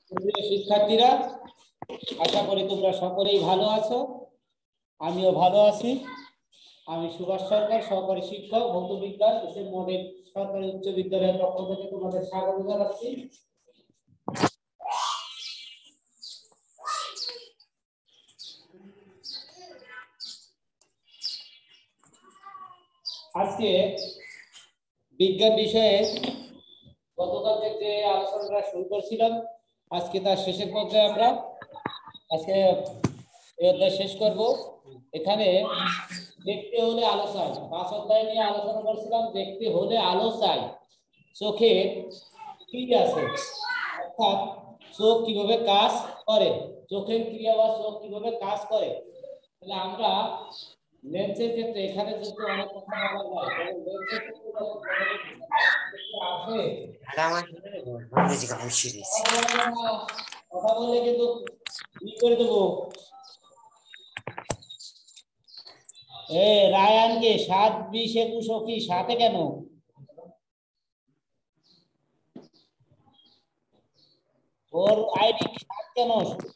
প্রিয় শিক্ষার্থীরা, আশা করি তোমরা সকলেই ভালো আছো। আমিও ভালো আছি। আমি সুভাষ সরকার, সহকারী শিক্ষক, ভৌত বিজ্ঞান, এসএম মডেল সরকারি উচ্চ বিদ্যালয়ের পক্ষ থেকে তোমাদের স্বাগত জানাচ্ছি। আজকে বিজ্ঞান বিষয়ে গতকালকে যে আলোচনাটা শুরু করেছিলাম, আজকে তার শেষের পর্যায়ে আমরা আজকে এই অধ্যায় শেষ করব। এখানে দেখতে হলে আলো চাই, 5 অধ্যায় নিয়ে আলোচনা করেছিলাম। দেখতে হলে আলো চাই, চোখে কি আছে, অর্থাৎ চোখ কিভাবে কাজ করে, চোখের ক্রিয়া বা চোখ কিভাবে কাজ করে। তাহলে আমরা লেন্সের ক্ষেত্রে এখানে যদি অনেক কথা বলা যায়, তাহলে লেন্সের ক্ষেত্রে কথা বললে কিন্তু কি করে দেবো। রায়ানকে 7, 20, 21 কি সাথে কেন? ওর আইডি 7 কেন?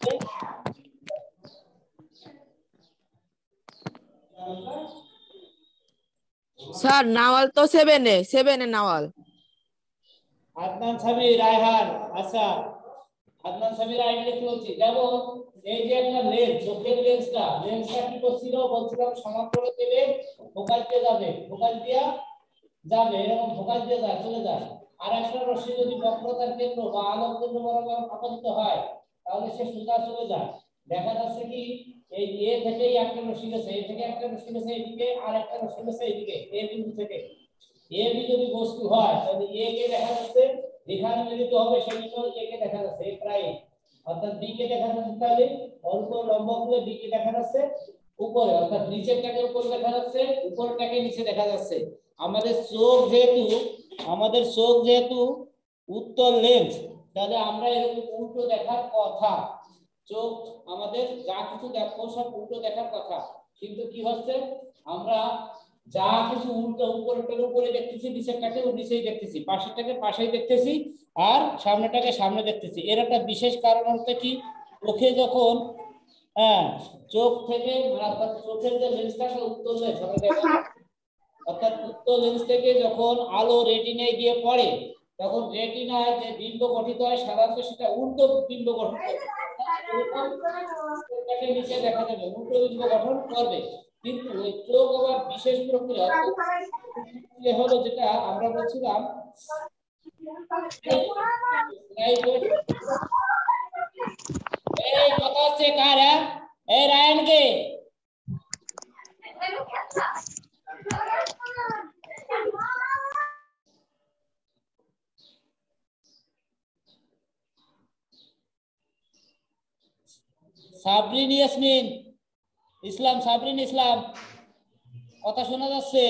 স্যার নাওয়াল তো 7 এ নাওয়াল। আদনান সামির, রায়হান। আচ্ছা, আদনান সামির আইডি লিখতে বলছি। যেমন এই যে একটা লেন্স, চোখের লেন্সটা কি করছিল বলছিলাম, সমান্তর তেলে ফোকাস দিয়ে যাবে, ফোকাস দিয়া যাবে, এরকম ফোকাস দিয়ে যায়, চলে যায়। আর একটা রশ্মি যদি বক্রতার কেন্দ্র বা আলোক কেন্দ্র বরাবর আপতিত হয়, তাহলে সে সোজা চলে যায়। দেখা যাচ্ছে কি এই এ থেকে একটা রশ্মি গেছে, এ থেকে একটা রশ্মি গেছে এদিকে, আর একটা রশ্মি গেছে এদিকে, এ বিন্দু থেকে। এ বি যদি বস্তু হয়, তাহলে এ কে দেখা যাচ্ছে এখানে মিলিত হবে, সেগুলো এ কে দেখা যাচ্ছে এ প্রাইম, অর্থাৎ বি কে দেখা যাচ্ছে তাহলে অল্প লম্ব করে বি কে দেখা যাচ্ছে উপরে, অর্থাৎ নিচেরটাকে উপরে দেখা যাচ্ছে, উপরটাকে নিচে দেখা যাচ্ছে। আমাদের চোখ যেহেতু উত্তল লেন্স, তাহলে আমরা এরকম উল্টো দেখার কথা। চোখ আমাদের যা কিছু দেখো সব উল্টো দেখার কথা, কিন্তু কি হচ্ছে আমরা যা কিছু উল্টো উপরেরটাকে উপরে দেখতেছি, নিচেরটাকে নিচেই দেখতেছি, পাশেরটাকে পাশেই দেখতেছি, আর সামনেটাকে সামনে দেখতেছি। এর একটা বিশেষ কারণ হচ্ছে কি, চোখে যখন চোখ থেকে অর্থাৎ চোখের যে লেন্সটাকে উত্তল লেন্স, অর্থাৎ উত্তল লেন্স থেকে যখন আলো রেটিনায় গিয়ে পড়ে, তখন রেটিনায় যে বিম্ব গঠিত হয় সাধারণত সেটা উল্টো বিম্ব গঠন করে, নিচে দেখা যাবে উল্টো বিম্ব গঠন করবে। কিন্তু ওই চোখ আবার বিশেষ প্রক্রিয়া হলো যেটা আমরা বলছিলাম এই কথা হচ্ছে কার? এই রায়নকে সাবরিন ইয়াসমিন ইসলাম, সাবরিন ইসলাম, কথা শোনা যাচ্ছে?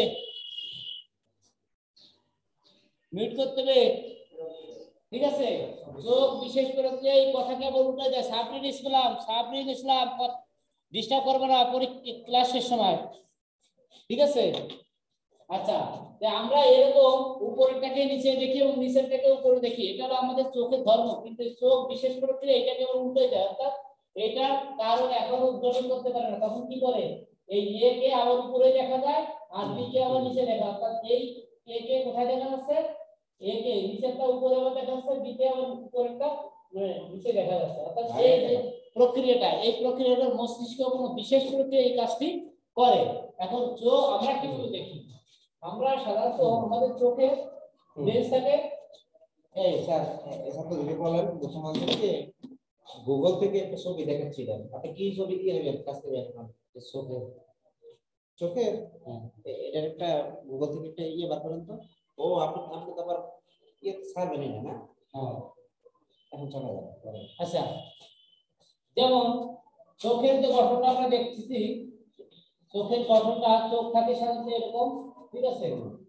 মিউট করতে হবে, ঠিক আছে? চোখ বিশেষ প্রক্রিয়া, এই কথা কেবল উল্টে যায়। সাবরিন ইসলাম ডিস্টার্ব করবে না ক্লাসের সময়, ঠিক আছে? আচ্ছা, আমরা এরকম উপরেরটাকে নিচে দেখি এবং নিচেরটাকে উপরে দেখি, এটা হলো আমাদের চোখের ধর্ম। কিন্তু চোখ বিশেষ প্রক্রিয়া এটা কেবল উল্টে যায়, অর্থাৎ এটা কারণ এখনো উদ্ঘাটন করতে পারে না। তখন কি করে, এই এ কে আবার উপরে দেখা যায় আর বি কে আবার নিচে দেখা, অর্থাৎ এই এ কে কোথায় দেখা যাচ্ছে, এ কে নিচেরটা উপরে আবার দেখা যাচ্ছে, বি কে আবার উপরেরটা নিচে দেখা যাচ্ছে। অর্থাৎ এই যে প্রক্রিয়াটা, এই প্রক্রিয়াটা মস্তিষ্ক কোনো বিশেষ প্রক্রিয়া এই কাজটি করে। এখন চোখ আমরা কিভাবে দেখি? আমরা সাধারণত আমাদের চোখে লেন্স থাকে। এই স্যার, এসব তো যদি বলেন মুসলমানদেরকে গুগল থেকে একটা ছবি দেখাচ্ছিলেন, আপনি কি ছবি দিয়ে নেবেন কাছ থেকে? চোখে চোখে এটার একটা গুগল থেকে একটা ইয়ে বার করেন তো। ও আপনি তো আবার ইয়ে স্যার জানেন না? হ্যাঁ, এখন চলে যাবে। আচ্ছা, যেমন চোখের যে গঠনটা আমরা দেখতেছি, চোখের গঠনটা চোখ থাকে সাধারণত এরকম, ঠিক আছে?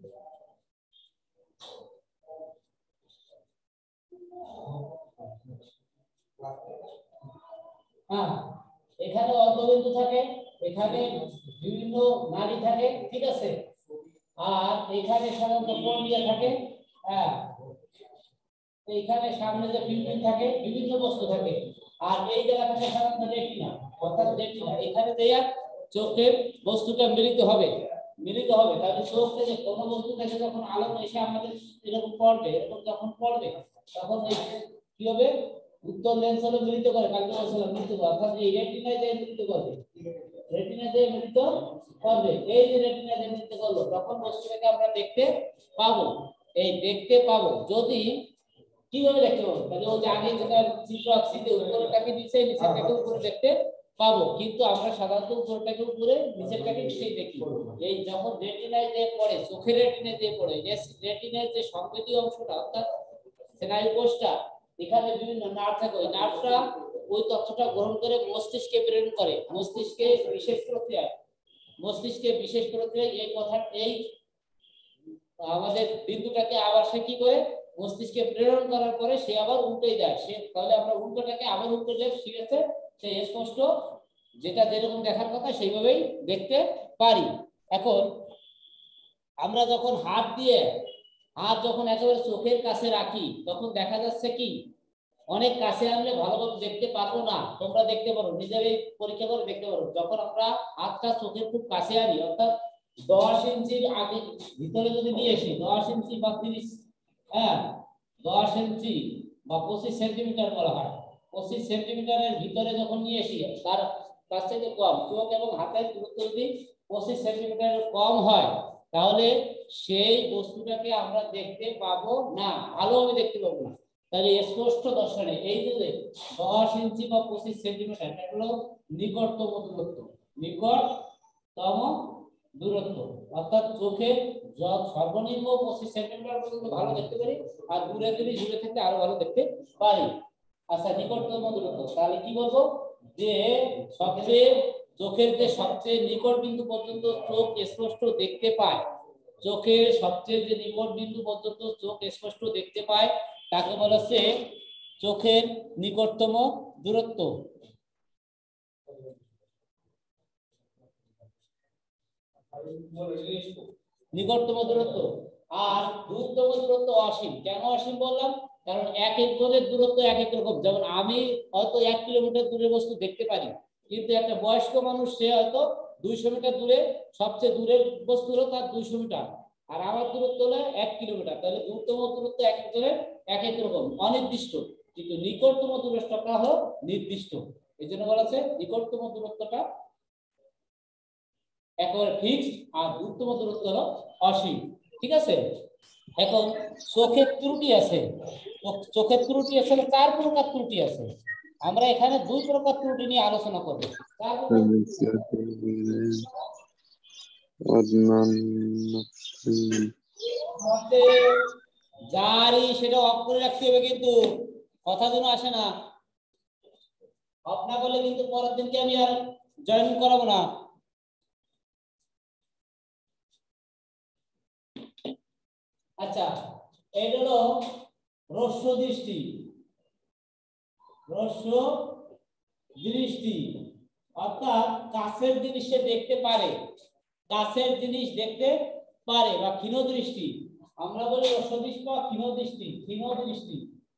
হ্যাঁ, এখানে অর্ধবিন্দু থাকে, এখানে বিভিন্ন নাড়ি থাকে, ঠিক আছে? আর এখানে সাধারণত কর্নিয়া থাকে। হ্যাঁ, এইখানে সামনে যে পিউপিল থাকে বিভিন্ন বস্তু থাকে আর এই জায়গা থেকে সাধারণত রেটিনা অর্থাৎ রেটিনা এখানে দেয়া চোখের বস্তুটা মিলিত হবে তাহলে চোখ থেকে কোনো বস্তু থেকে যখন আলো এসে আমাদের এরকম পড়বে এরকম যখন পড়বে তখন কি হবে উত্তল লেন্স হলো মিলিত করে কালকে বলছিলাম মিলিত করে অর্থাৎ এই রেটিনায় যে মিলিত করবে রেটিনা যে মিলিত করবে এই যে রেটিনা যে মিলিত করলো তখন বস্তুটাকে আমরা দেখতে পাবো এই দেখতে পাবো যদি কিভাবে দেখতে পাবো তাহলে ওই যে আগে যেটা চিত্র আঁকছিতে উপরেরটাকে নিচে নিচেরটাকে উপরে দেখতে পাবো কিন্তু আমরা সাধারণত উপরেরটাকে উপরে নিচেরটাকে নিচেই দেখি এই যখন রেটিনায় যে পড়ে চোখের রেটিনায় যে পড়ে রেটিনায় যে সংবেদী অংশটা অর্থাৎ স্নায়ু কোষটা এখানে বিভিন্ন নার্ভ থাকে ওই নার্ভটা ওই তথ্যটা গ্রহণ করে মস্তিষ্কে প্রেরণ করে মস্তিষ্কে বিশেষ প্রক্রিয়ায় এই কথা এই আমাদের বিন্দুটাকে আবার সে কি করে মস্তিষ্কে প্রেরণ করার পরে সে আবার উল্টেই যায় সে তাহলে আমরা উল্টোটাকে আবার উল্টে দেব ঠিক আছে সে স্পষ্ট যেটা যেরকম দেখার কথা সেইভাবেই দেখতে পারি এখন আমরা যখন হাত যখন একেবারে চোখের কাছে রাখি তখন দেখা যাচ্ছে কি অনেক কাছে আনলে ভালোভাবে দেখতে পারবো না তোমরা দেখতে পারো নিজেরাই পরীক্ষা করে দেখতে পারো যখন আমরা হাতটা চোখের খুব কাছে আনি অর্থাৎ 10 ইঞ্চির আগে ভিতরে যদি নিয়ে আসি 10 ইঞ্চি বা 30 হ্যাঁ 10 ইঞ্চি বা 25 সেন্টিমিটার বলা হয় 25 সেন্টিমিটারের ভিতরে যখন নিয়ে আসি তার কাছ থেকে কম চোখ এবং হাতের দূরত্ব যদি 25 সেন্টিমিটারের কম হয় তাহলে সেই বস্তুটাকে আমরা দেখতে পাবো না ভালোভাবে দেখতে পাবো না তাহলে স্পষ্ট দর্শনে এই যে 10 ইঞ্চি বা 25 সেন্টিমিটার এটা হলো নিকটতম দূরত্ব অর্থাৎ চোখের সর্বনিম্ন 25 সেন্টিমিটার পর্যন্ত ভালো দেখতে পারি আর দূরে থেকে আরো ভালো দেখতে পারি আচ্ছা নিকটতম দূরত্ব তাহলে কি বলবো যে চোখের যে সবচেয়ে নিকট বিন্দু পর্যন্ত চোখ স্পষ্ট দেখতে পায় চোখের সবচেয়ে যে নিকট বিন্দু পর্যন্ত চোখ স্পষ্ট দেখতে পায় তাকে বলা হচ্ছে চোখের নিকটতম দূরত্ব নিকটতম দূরত্ব আর দূরতম দূরত্ব অসীম কেন অসীম বললাম কারণ এক একজনের দূরত্ব এক এক রকম যেমন আমি হয়তো 1 কিলোমিটার দূরে বস্তু দেখতে পারি কিন্তু একটা বয়স্ক মানুষ সে হয়তো 200 মিটার দূরে সবচেয়ে দূরের বস্তু হলো তার 200 মিটার আর আমার দূরত্ব হলো 1 কিলোমিটার তাহলে দূরতম দূরত্ব এক একজনের এক এক রকম অনির্দিষ্ট কিন্তু নিকটতম দূরত্বটা হলো নির্দিষ্ট এই জন্য বলা আছে নিকটতম দূরত্বটা একেবারে ফিক্সড আর দূরতম দূরত্ব হলো অসীম ঠিক আছে এখন চোখের ত্রুটি আছে চোখের ত্রুটি আছে 4 প্রকার ত্রুটি আছে আমরা এখানে 2 প্রকার ত্রুটি নিয়ে আলোচনা করব জারি সেটা অফ করে রাখতে হবে কিন্তু কথা যেন আসে না অফ না করলে কিন্তু পরের দিনকে আমি আর জয়েন করাবো না আচ্ছা এটা হলো রস্য দৃষ্টি অর্থাৎ কাছের জিনিস সে দেখতে পারে কাছের জিনিস দেখতে পারে বা ক্ষীণ দৃষ্টি আমরা বলি রস্য দৃষ্টি বা ক্ষীণ দৃষ্টি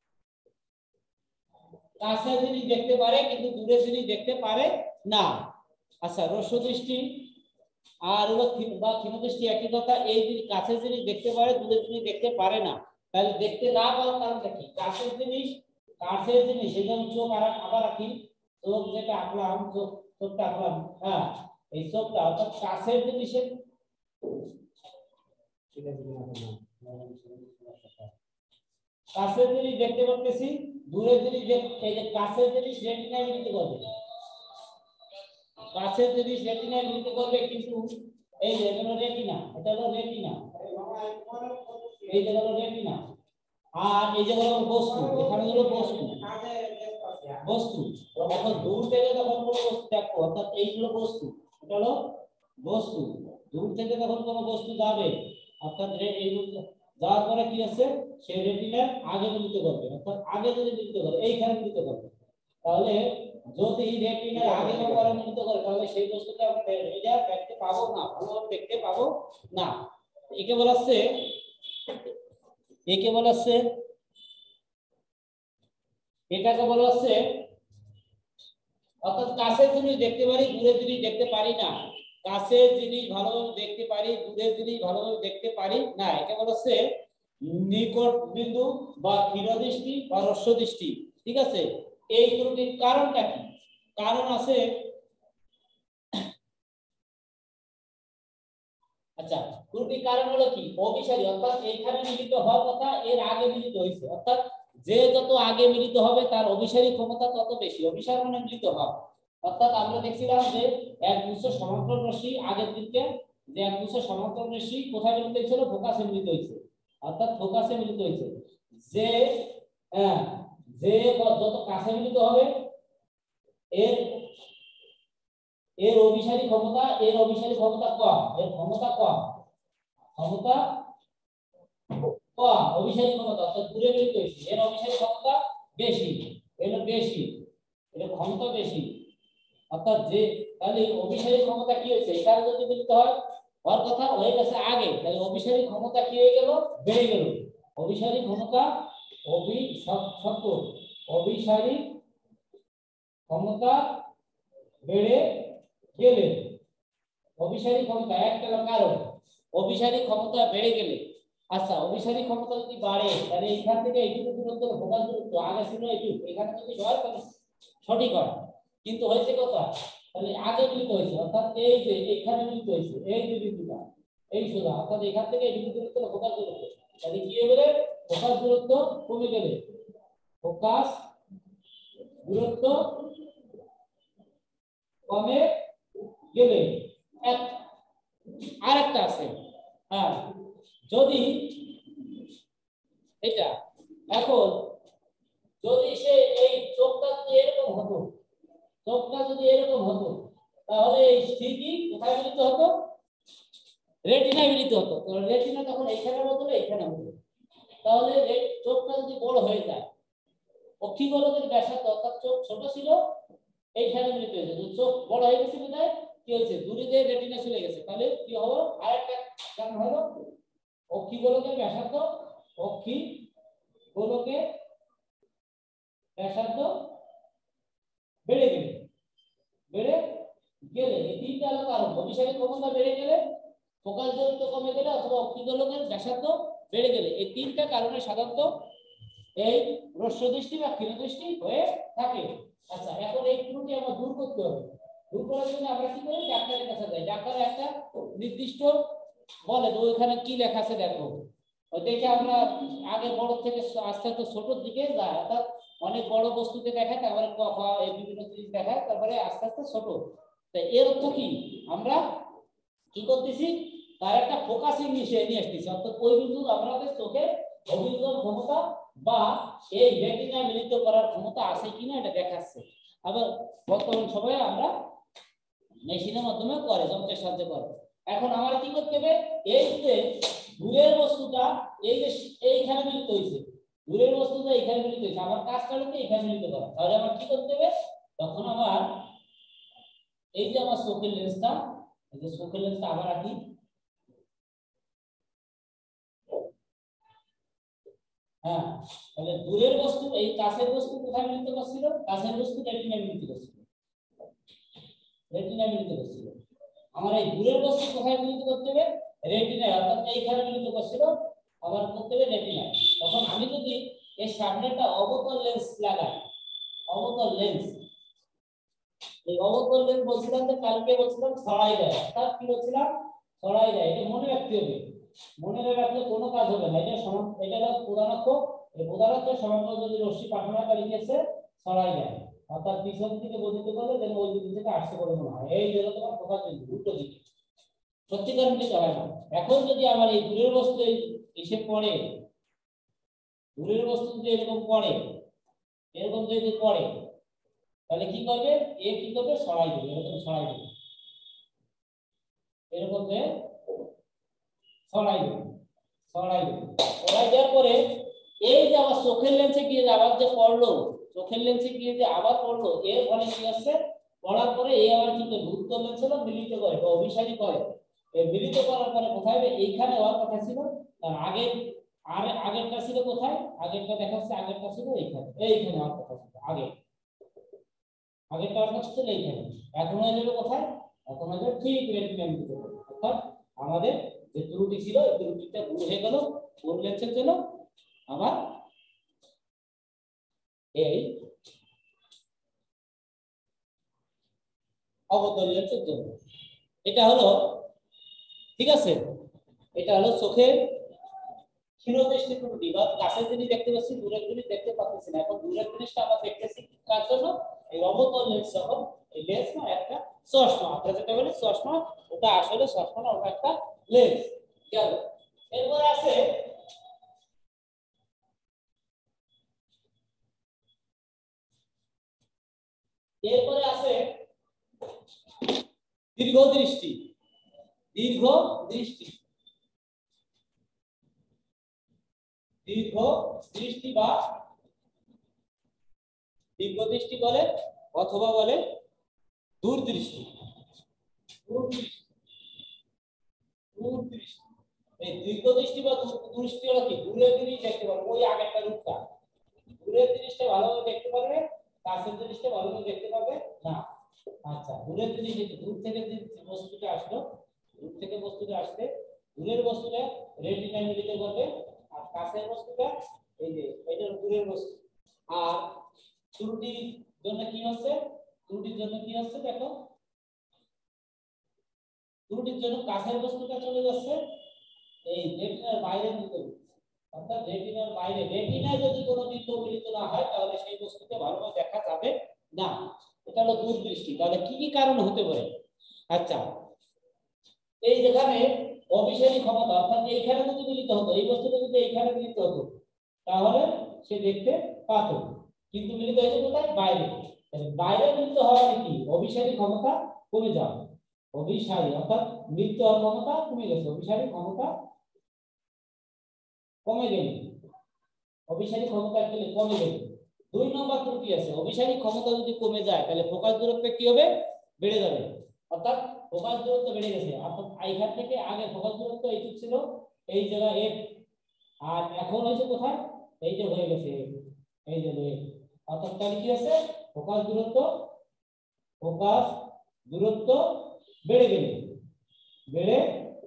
কাছের জিনিস দেখতে পারে কিন্তু দূরের জিনিস দেখতে পারে না আচ্ছা রস্য দৃষ্টি আর হলো বা ক্ষীণ দৃষ্টি একই কথা এই কাছের জিনিস দেখতে পারে দূরের জিনিস দেখতে পারে না তাহলে দেখতে না পাওয়ার কারণটা কি কাছের জিনিস এই জন্য চোখ আবার রাখি চোখ যেটা আঁকলাম চোখটা আঁকলাম হ্যাঁ এই চোখটা অর্থাৎ কাছের জিনিসের কাছের জিনিস দেখতে পাচ্ছি দূরের জিনিস এই যে কাছের জিনিস রেটিনায় মিলিত করবে কাছের জিনিস রেটিনায় মিলিত করবে কিন্তু এই যে হলো রেটিনা এটা হলো রেটিনা এই যে হলো রেটিনা আর এই যে হলো বস্তু এখানে হলো বস্তু এখন দূর থেকে যখন কোনো বস্তু দেখো অর্থাৎ এইগুলো বস্তু এটা হলো বস্তু দূর থেকে যখন কোনো বস্তু যাবে অর্থাৎ এইগুলো যাওয়ার পরে কি আছে সেই রেটিনার আগে মিলিত করবে অর্থাৎ আগে যদি মিলিত করে এইখানে মিলিত করবে তাহলে যদি রেটিনার আগে বা পরে মিলিত করে তাহলে সেই বস্তুটা আমরা এটা দেখতে পাবো না ভালোভাবে দেখতে পাবো না একে বলা হচ্ছে এটাকে বলা হচ্ছে, অর্থাৎ কাছের জিনিস দেখতে পারি, দূরের জিনিস দেখতে পারি না। কাছের জিনিস ভালোভাবে দেখতে পারি, দূরের জিনিস ভালোভাবে দেখতে পারি না, এটা বলা হচ্ছে নিকট বিন্দু বা ক্ষীরদৃষ্টি বা হ্রস্ব দৃষ্টি। ঠিক আছে, এই ত্রুটির কারণটা কি? কারণ আছে। আচ্ছা, ত্রুটির কারণ হলো কি? অভিসারী, অর্থাৎ এইখানে মিলিত হওয়ার কথা এর আগে মিলিত হয়েছে, অর্থাৎ যে যত আগে মিলিত হবে তার অভিসারী ক্ষমতা তত বেশি। অভিসার মানে মিলিত হওয়া, অর্থাৎ আমরা দেখছিলাম যে এক গুচ্ছ সমান্তরাল রশ্মি আগের দিকে, যে এক গুচ্ছ সমান্তরাল রশ্মি কোথায় মিলিত হয়েছিল? ফোকাসে মিলিত হয়েছে, অর্থাৎ ফোকাসে মিলিত হয়েছে। যে হ্যাঁ, যে যত কাছে মিলিত হবে এর এর অভিসারী ক্ষমতা, এর অভিসারী ক্ষমতা কম, এর ক্ষমতা কম, ক্ষমতা কম, অভিসারী ক্ষমতা অর্থাৎ দূরে মিলিত হয়েছে, এর অভিসারী ক্ষমতা বেশি, এর বেশি, এর ক্ষমতা বেশি। অর্থাৎ যে তাহলে অভিসারী ক্ষমতা কি হয়েছে? এখানে যদি মিলিত হয় হওয়ার কথা হয়ে গেছে আগে, তাহলে অভিসারী ক্ষমতা কি হয়ে গেল? বেড়ে গেল। অভিসারী ক্ষমতা অভিসারী ক্ষমতা বেড়ে গেলে, অভিসারী ক্ষমতা একটা কারণ, অভিসারী ক্ষমতা বেড়ে গেলে। আচ্ছা, অভিসারী ক্ষমতা যদি বাড়ে তাহলে এখান থেকে এইটুকু দূরত্ব, ফোকাস দূরত্ব আগে ছিল এইটুকু, এখানে যদি হয় তাহলে সঠিক হয়। কিন্তু হয়েছে কথা, তাহলে আগে মিলিত হয়েছে, অর্থাৎ এই যে এখানে মিলিত হয়েছে, এই যে বিন্দুটা এই সোজা, অর্থাৎ এখান থেকে এইটুকু দূরত্ব ফোকাস দূরত্ব, তাহলে কি হবে? ফোকাস দূরত্ব কমে গেলে, ফোকাস দূরত্ব কমে গেলে এক আরেকটা আছে। হ্যাঁ, যদি এটা এখন যদি সে এই চোখটা যদি এরকম হতো, চোখটা যদি এরকম হতো তাহলে এই স্মৃতি কোথায় মিলিত হতো? রেটিনায় মিলিত হতো। কারণ রেটিনা তখন এইখানের বদলে এইখানে হতো। তাহলে চোখটা যদি বড় হয়ে যায়, অক্ষিগোলকের ব্যাসার্ধ অর্থাৎ চোখ ছোট ছিল, এইখানে মিলিত হয়েছে। চোখ বড় হয়ে গেছে বিধায় কি হয়েছে? দূরে যে রেটিনা চলে গেছে, তাহলে কি হলো? আরেকটা কারণ হলো অক্ষিগোলকের ব্যাসার্ধ, অক্ষিগোলকের ব্যাসার্ধ বেড়ে গেলে, বেড়ে গেলে এই তিনটা হলো কারণ। অভিসারী ক্ষমতা বেড়ে গেলে, ফোকাস দূরত্ব কমে গেলে, অথবা অক্ষিগোলকের ব্যাসার্ধ বেড়ে গেলে, এই তিনটা কারণে সাধারণত এই হ্রস্ব দৃষ্টি বা ক্ষীণদৃষ্টি হয়ে থাকে। আচ্ছা, এখন এই ত্রুটি আমরা দূর করতে হবে। দূর করার জন্য আমরা কি করি? ডাক্তারের কাছে যাই। ডাক্তার একটা নির্দিষ্ট বলে তো ওইখানে কি লেখা আছে দেখো, দেখে আমরা আগে বড় থেকে আস্তে আস্তে ছোটর দিকে যাই, অর্থাৎ অনেক বড় বস্তুকে দেখায়, তারপরে এই বিভিন্ন জিনিস দেখায়, তারপরে আস্তে আস্তে ছোট। তাই এর অর্থ কি? আমরা কি করতেছি? তার একটা ফোকাসিং নিয়ে আসতেছি, অর্থাৎ ওই বিন্দু আমাদের চোখে অভিযোজন ক্ষমতা বা এই রেটিনা মিলিত করার ক্ষমতা আছে কিনা এটা দেখাচ্ছে। আবার বর্তমান সময়ে আমরা মেশিনের মাধ্যমে করে, যন্ত্রের সাহায্যে করে। এখন আমার কি করতে হবে? এই যে দূরের বস্তুটা এই যে এইখানে মিলিত হয়েছে, দূরের বস্তুটা এইখানে মিলিত হয়েছে, আমার কাজটা হলো এইখানে মিলিত করা। তাহলে আমার কি করতে হবে? তখন আমার এই যে আমার চোখের লেন্সটা, এই যে চোখের লেন্সটা আবার রাখি, হ্যাঁ, তাহলে দূরের বস্তু এই কাছের বস্তু কোথায় মিলিত করছিল? কাছের বস্তু রেটিনায় মিলিত করছিল, রেটিনায় মিলিত করছিল। আমার এই দূরের বস্তু কোথায় মিলিত করতে হবে? রেটিনায়, অর্থাৎ এইখানে মিলিত করছিল, আবার করতে হবে রেটিনায়। তখন আমি যদি এর সামনে একটা অবতল লেন্স লাগাই, অবতল লেন্স, এই অবতল লেন্স বলছিলাম যে কালকে বলছিলাম ছড়াই দেয়, অর্থাৎ কি বলছিলাম? ছড়াই দেয়। এটা মনে রাখতে হবে, মনে রাখলে কোনো কাজ হবে না। এটা এটা হলো প্রধানত, এই প্রধানত সমান্তরাল যদি রশ্মি পাঠানোটা লিখেছে ছড়াই দেয়, অর্থাৎ পিছন থেকে বর্ধিত করলে যেন ওই দিক থেকে আসছে বলে মনে হয়। এই হলো তোমার ফোকাস বিন্দু, উল্টো দিকে, সত্যিকার মিলিত হয় না। এখন যদি আমার এই দূরের বস্তু এসে পড়ে, দূরের বস্তু যদি এরকম পড়ে, এরকম যদি পড়ে, তাহলে কি করবে? এ কি করবে? ছড়াই দেবে, এরকম ছড়াই দেবে, এরকম যে ছড়াই দেবে, ছড়াই দেবে। ছড়াই দেওয়ার পরে এই যে আবার চোখের লেন্সে গিয়ে আবার যে পড়লো, চোখের লেন্সে গিয়ে যে আবার পড়লো, এর ফলে কি হচ্ছে? পড়ার পরে এই আবার কি করবে? উত্তর লেন্স হলো মিলিত করে বা অভিসারী করে। এই মিলিত করার পরে কোথায় হবে? এইখানে হওয়ার কথা ছিল, তার আগে আর আগেরটা ছিল কোথায়? আগেরটা দেখাচ্ছে, আগেরটা ছিল এইখানে আমার কথা ছিল আগেরটা আমার কথা ছিল এইখানে। এখন হয়ে যাবে কোথায়? এখন হয়ে যাবে ঠিক রেটিনার ভিতরে। অর্থাৎ আমাদের যে ত্রুটি ছিল এই ত্রুটিটা দূর হয়ে গেল কোন লেন্সের জন্য? আবার এই অবতল লেন্সের জন্য। এটা হলো, ঠিক আছে, এটা হলো চোখের ক্ষীণদৃষ্টি ত্রুটি বা কাছের জিনিস দেখতে পাচ্ছি, দূরের জিনিস দেখতে পাচ্ছি না। এখন দূরের জিনিসটা আমরা দেখতেছি কার জন্য? এই অবতল লেন্স যখন, এই লেন্স না একটা চশমা, আমরা যেটা বলি চশমা, ওটা আসলে চশমা না, ওটা একটা লেন্স। গেল। এরপরে আছে দীর্ঘ দৃষ্টি। দীর্ঘ দৃষ্টি, দীর্ঘ দৃষ্টি বা দীর্ঘ দৃষ্টি বলে অথবা বলে দূরদৃষ্টি। দূরদৃষ্টি, দূরদৃষ্টি। এই দীর্ঘ দৃষ্টি বা দূরদৃষ্টি হলো কি? দূরের জিনিস দেখতে পারবে, ওই আগেরটা রূপটা। দূরের জিনিসটা ভালোভাবে দেখতে পারবে, কাছের জিনিসটা ভালোভাবে দেখতে পারবে না। আচ্ছা, দূরের জিনিস, দূর থেকে যে বস্তুটা আসলো, দূর থেকে বস্তুটা আসলে দূরের বস্তুটা রেটিনায় মিলিত করবে, আর কাছের বস্তুটা এই যে এটা দূরের বস্তু। আর ত্রুটির জন্য কি হচ্ছে? ত্রুটির জন্য কি হচ্ছে দেখো, ত্রুটির জন্য কাছের বস্তুটা চলে যাচ্ছে এই রেটিনার বাইরে মিলিত হচ্ছে। অর্থাৎ রেটিনার বাইরে, রেটিনায় যদি কোনো বিন্দু মিলিত না হয় তাহলে সেই বস্তুকে ভালোভাবে দেখা যাবে না। এটা হলো দূরদৃষ্টি। তাহলে কি কি কারণ হতে পারে? আচ্ছা, এই যেখানে অভিসারী ক্ষমতা, অর্থাৎ এইখানে যদি মিলিত হতো, এই বস্তুটা যদি এইখানে মিলিত হতো তাহলে সে দেখতে পাত, কিন্তু মিলিত হয়েছে কোথায়? বাইরে। তাহলে বাইরে মিলিত হওয়া মানে কি? অভিসারী ক্ষমতা কমে যাবে। অভিসারী অর্থাৎ মিলিত হওয়ার ক্ষমতা কমে গেছে, অভিসারী ক্ষমতা কমে গেল, অভিসারী ক্ষমতা আসলে কমে গেল। 2 নম্বর ত্রুটি আছে, অভিসারী ক্ষমতা যদি কমে যায় তাহলে ফোকাস দূরত্ব কি হবে? বেড়ে যাবে। অর্থাৎ ফোকাস দূরত্ব বেড়ে গেছে, অর্থাৎ এইখান থেকে আগে ফোকাস দূরত্ব এইটুকু ছিল, এই জায়গা এফ, আর এখন হয়েছে কোথায়? এই যে হয়ে গেছে এই যে এফ। অর্থাৎ তাহলে কি আছে? ফোকাস দূরত্ব বেড়ে গেল, বেড়ে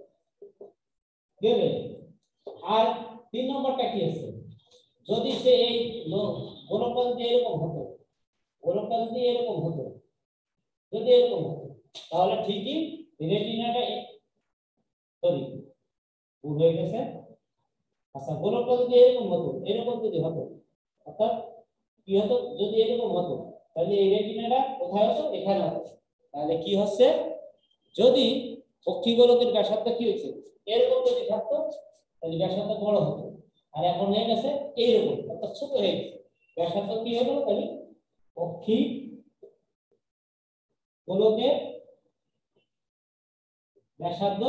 গেলে। আর 3 নম্বরটা কি আছে? যদি সে এই গোলকটা যদি এরকম হতো, গোলকটা যদি এরকম হতো, যদি এরকম হতো তাহলে ঠিকই রেটিনাটা সরি ভুল হয়ে গেছে। আচ্ছা, গোলকটা যদি এরকম হতো, এরকম যদি হতো, অর্থাৎ কি হতো? যদি এরকম হতো তাহলে এই রেটিনাটা কোথায় হতো? এখানে হতো। তাহলে কি হচ্ছে? যদি অক্ষি গোলকের ব্যাসার্ধ কি হয়েছে? এরকম যদি থাকতো তাহলে ব্যাসার্ধ বড় হতো, আর এখন হয়ে গেছে এইরকম, অর্থাৎ ছোট হয়ে গেছে। ব্যাসার্ধ কি হলো? তাহলে অক্ষি গোলকের ব্যাসার্ধ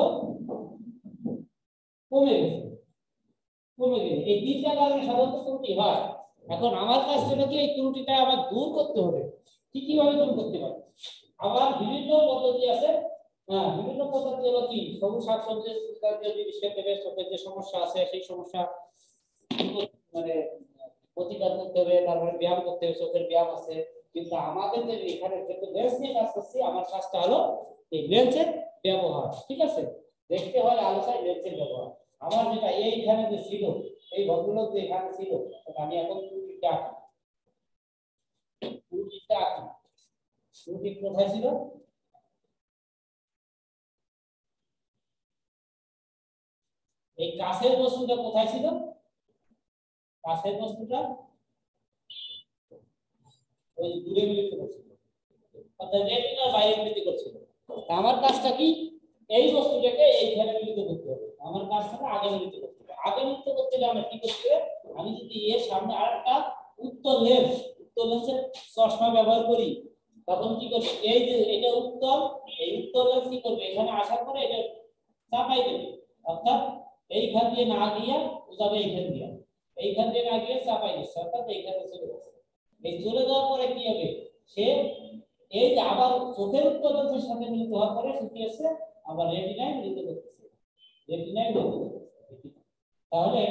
কমে গেছে, কমে গেছে। এই 3টা কারণে সাধারণত ত্রুটি হয়। এখন আমার কাজটা কি? এই ত্রুটিটা আমার দূর করতে হবে। কিভাবে দূর করতে পারি? আবার বিভিন্ন পদ্ধতি আছে। হ্যাঁ, বিভিন্ন পদ্ধতি হলো কি? সবুজ শাকসবজির জিনিস খেতে হবে, চোখের যে সমস্যা আছে সেই সমস্যা মানে প্রতিকার করতে হবে, তারপরে ব্যায়াম করতে হবে, চোখের ব্যায়াম আছে। কিন্তু আমাদের যে এখানে যেহেতু লেন্স নিয়ে কাজ করছি, আমার কাজটা হলো এই লেন্সের ব্যবহার। ঠিক আছে, দেখতে হয় আলোচনায় লেন্সের ব্যবহার। আমার যেটা এইখানে যে ছিল, এই ভদ্রলোক যে এখানে ছিল, আমি এখন ত্রুটিটা আঁকি। ত্রুটি কোথায় ছিল? এই কাছের বস্তুটা কোথায় ছিল? কাছের বস্তুটা ওই দূরে মিলিত করছিল, অর্থাৎ রেটিনার বাইরে মিলিত করছিল। আমার কাজটা কি? এই বস্তুটাকে এইখানে মিলিত করতে হবে। আমার কাজটা আগে মিলিত করতে হবে। আগে মিলিত করতে হলে আমরা কি করতে হবে? আমি যদি এর সামনে আরেকটা উত্তল লেন্সের চশমা ব্যবহার করি, তখন কি করবে? এই যে এটা উত্তল, এই উত্তল লেন্স কি করবে? এখানে আসার পরে এটা চাপাই দেবে, অর্থাৎ এইখান দিয়ে না গিয়ে যাবে এইখান দিয়ে, এইখান দিয়ে না গিয়ে চাপাই দিচ্ছে, অর্থাৎ এইখানে চলে যাচ্ছে। এই চলে যাওয়ার পরে কি হবে? সে এই যে আবার চোখের উৎপাদনের সাথে মিলিত হওয়ার পরে কি হচ্ছে? আবার রেটিনায় মিলিত করতেছে, রেটিনায় মিলিত করতেছে। তাহলে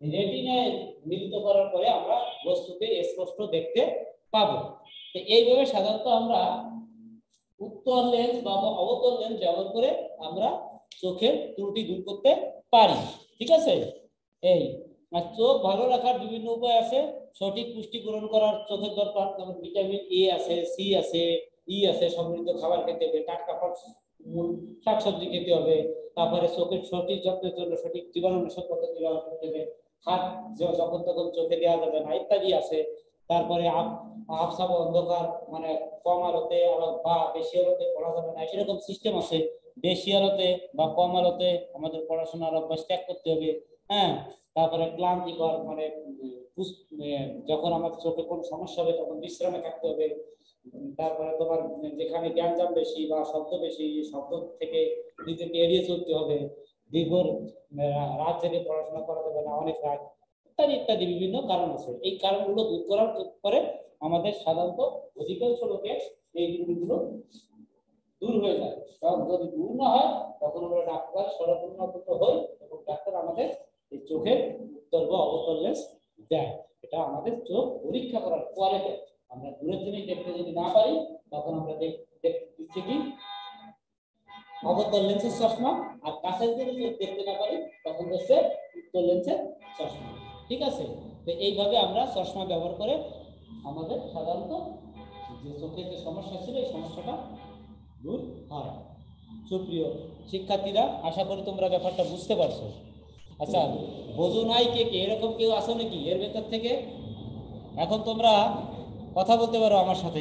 রেটিনায় মিলিত করার পরে আমরা বস্তুকে স্পষ্ট দেখতে পাবো। তো এইভাবে সাধারণত আমরা উত্তল লেন্স বা অবতল লেন্স ব্যবহার করে আমরা চোখের ত্রুটি দূর করতে পারি। ঠিক আছে, এই আর চোখ ভালো রাখার বিভিন্ন উপায় আছে। সঠিক পুষ্টি গ্রহণ করার চোখের দরকার, যেমন ভিটামিন এ আছে, সি আছে, ই আছে, সমৃদ্ধ খাবার খেতে হবে, টাটকা শাকসবজি খেতে হবে। তারপরে চোখের সঠিক যত্নের জন্য সঠিক জীবাণুনাশক পদ্ধতি ব্যবহার করতে হবে। হাত যখন তখন চোখে দেওয়া যাবে না, ইত্যাদি আছে। তারপরে আবছা অন্ধকার মানে কম আলোতে বা বেশি আলোতে পড়া যাবে না, এরকম সিস্টেম আছে। বেশি আলোতে বা কম আলোতে আমাদের পড়াশোনার অভ্যাস ত্যাগ করতে হবে। হ্যাঁ, তারপরে ক্লান্তিকর মানে যখন আমাদের চোখে কোনো সমস্যা হবে তখন বিশ্রামে থাকতে হবে। তারপরে তোমার যেখানে গ্যাঞ্জাম বেশি বা শব্দ বেশি, শব্দ থেকে নিজেকে এড়িয়ে চলতে হবে। দীর্ঘ রাত জেগে পড়াশোনা করা যাবে না, অনেক রাত, ইত্যাদি ইত্যাদি বিভিন্ন কারণ আছে। এই কারণগুলো দূর করার পরে আমাদের সাধারণত অধিকাংশ লোকের এই জিনিসগুলো দূর হয়ে যায়। কারণ যদি দূর না হয় তখন আমরা ডাক্তার শরণাপন্ন হই এবং ডাক্তার আমাদের এই চোখের উত্তল বা অবতল লেন্স দেয়। এটা আমাদের চোখ পরীক্ষা করার পরে দেয়। আমরা দূরের জিনিস দেখতে যদি না পারি তখন আমরা দিচ্ছি কি অবতল লেন্সের চশমা, আর কাছের জিনিস দেখতে না পারি তখন হচ্ছে উত্তল লেন্সের চশমা। ঠিক আছে, তো এইভাবে আমরা চশমা ব্যবহার করে আমাদের সাধারণত যে চোখের যে সমস্যা ছিল এই সমস্যাটা দূর হয়। সুপ্রিয় শিক্ষার্থীরা, আশা করি তোমরা ব্যাপারটা বুঝতে পারছো। আচ্ছা, বোঝো নাই কে কে, এরকম কেউ আসো নাকি এর ভেতর থেকে? এখন তোমরা কথা বলতে পারো, আমার সাথে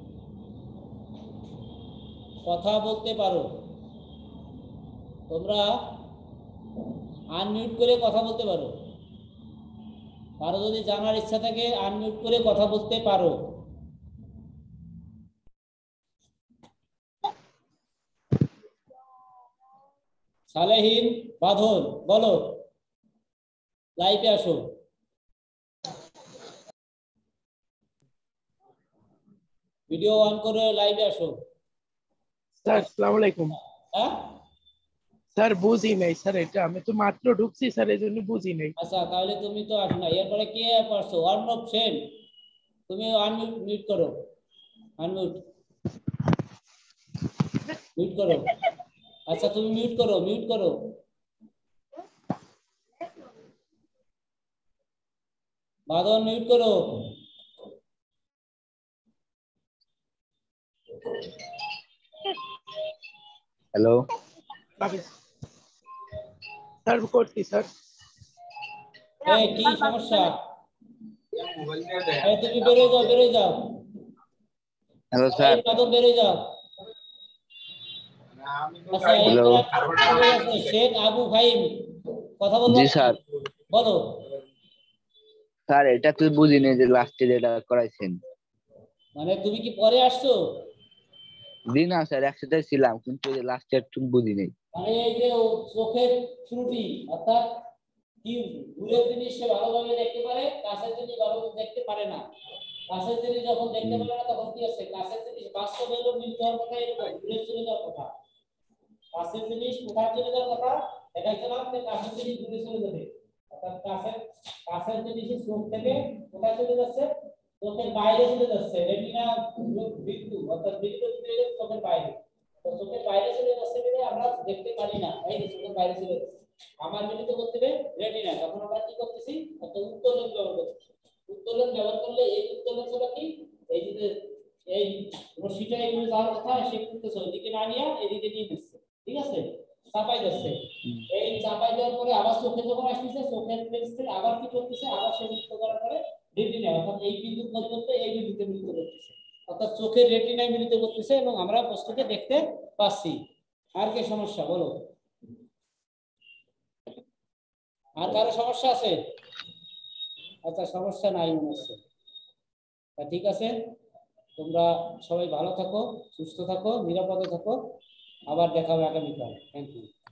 কথা বলতে পারো। তোমরা আনমিউট করে কথা বলতে পারো। কারো যদি জানার ইচ্ছা থাকে আনমিউট করে কথা বলতে পারো। সালেহীন বাঁধন বলো, লাইভে আসো। ভিডিও অন করে লাইভে আসো। স্যার আসসালামু আলাইকুম। হ্যাঁ স্যার বুঝি নাই স্যার, এটা আমি তো মাত্র ঢুকছি স্যার, এই জন্য বুঝি নাই। আচ্ছা, তাহলে তুমি তো আসো না। এরপরে কে পারছো? অর্ণব সেন, তুমি আনমিউট মিউট করো, আনমিউট মিউট করো। আচ্ছা, তুমি মিউট করো, মিউট করো। বাঁধন মিউট করো। হ্যালো স্যার করছি স্যার। এই কি সমস্যা? এই তুমি বেরোয় যাও, বেরোয় যাও। Hello sir. বাঁধন বেরোয় যাও। আচ্ছা, হ্যালো শেখ আবু ফাহিম কথা বলবো। জি স্যার। বলো স্যার, এটা তুই বুঝিনি যে লাস্টে যেটা করাইছেন। মানে তুমি কি পরে আসছো? জি না স্যার, একসাথে ছিলাম কিন্তু লাস্টে একটু বুঝিনি। মানে এই যে চোখের ত্রুটি, অর্থাৎ কি দূরের জিনিস সে ভালোভাবে দেখতে পারে, কাছের জিনিস ভালোভাবে দেখতে পারে না। কাছের জিনিস যখন দেখতে পারে না তখন কি আছে, কাছের জিনিস বাস্তবে এলো মিলতে হওয়ার কথা, এরকম দূরে চলে যাওয়ার কথা। কাছের জিনিস কোথায় চলে যাওয়ার কথা দেখাইছিলাম, যে কাছের জিনিস দূরে চলে যাবে। অর্থাৎ কাছের জিনিস চোখ থেকে কোথায় চলে যাচ্ছে? চোখের বাইরে চলে যাচ্ছে। রেটিনা বিন্দু অর্থাৎ বিন্দু চোখের বাইরে, তো চোখের বাইরে চলে যাচ্ছে বলে আমরা দেখতে পারি না। এই যে চোখের বাইরে চলে যাচ্ছে, আমার মিলিত করতে হবে রেটিনা। তখন আমরা কি করতেছি? একটা উত্তোলন ব্যবহার করতেছি। উত্তোলন ব্যবহার করলে এই উত্তোলন হলো কি, এই যে এই রশ্মিটা এগুলো যাওয়ার কথা সে করতেছে ওইদিকে না নিয়ে এদিকে নিয়ে দিচ্ছে। ঠিক আছে, চাপাই যাচ্ছে। এই চাপাই দেওয়ার পরে আবার চোখে যখন আসতেছে, চোখের লেন্স থেকে আবার কি করতেছে, আবার সে মিলিত করার পরে রেটিনা, অর্থাৎ এই বিন্দুর পরিবর্তে এই বিন্দুতে মিলিত করতেছে। অর্থাৎ চোখের রেটিনায় মিলিত করতেছে এবং আমরা বস্তুকে দেখতে পাচ্ছি। আর কি সমস্যা বলো? আর কারো সমস্যা আছে? আচ্ছা, সমস্যা নাই মনে হচ্ছে। ঠিক আছে, তোমরা সবাই ভালো থাকো, সুস্থ থাকো, নিরাপদে থাকো। আবার দেখা হবে আগামীকাল। Thank you.